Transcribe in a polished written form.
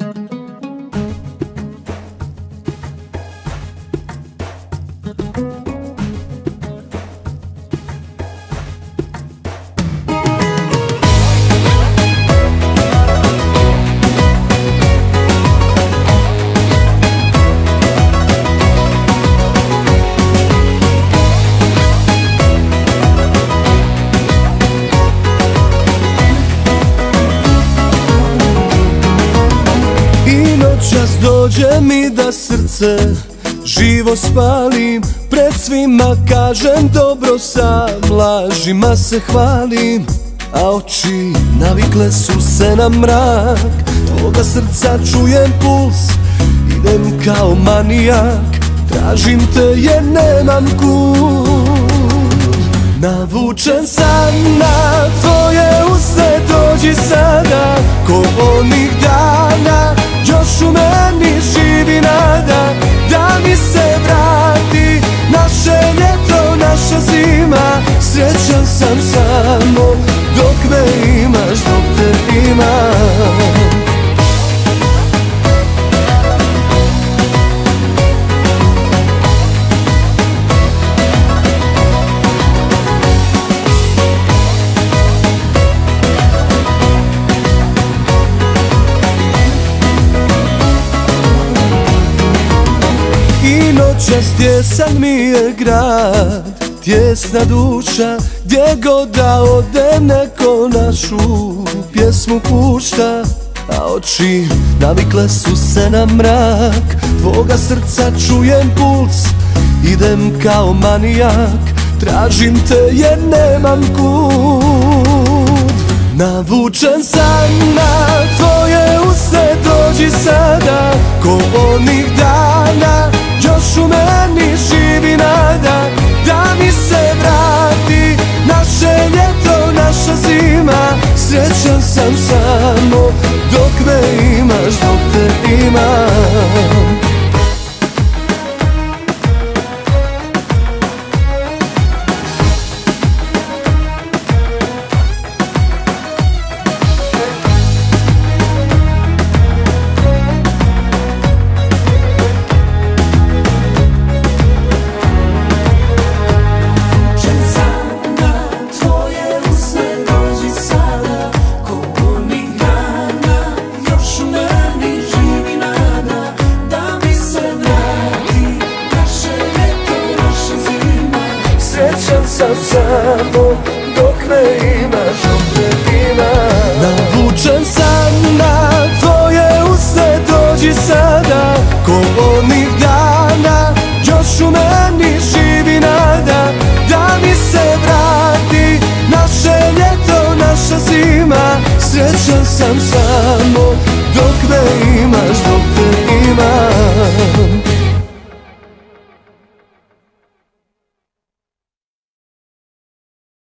Čas dođe mi da srce živo spalim, pred svima kažem dobro sam, lažima se hvalim, a oči navikle su se na mrak. Tvoga srca čujem puls, idem kao manijak, tražim te jer nemam kud. Navučen sam na tvoje usne, dođi sada, ko onih dana, još u meni živi nada, da mi se vrati naše ljeto, naša zima. Srećan sam samo dok me imaš, dok te imam. Noćas tjesan mi je grad, tjesna duša, gdje god da odem neko našu pjesmu pušta, a oči navikle su se na mrak. Tvoga srca čujem puls, idem kao manijak, tražim te jer nemam kud. Navučen sam na tvoje usne, dođi sada, ko onih dana, još u meni živi nada, da mi se vrati naše ljeto, naša zima. Srećan sam samo dok me imaš, dok te imam.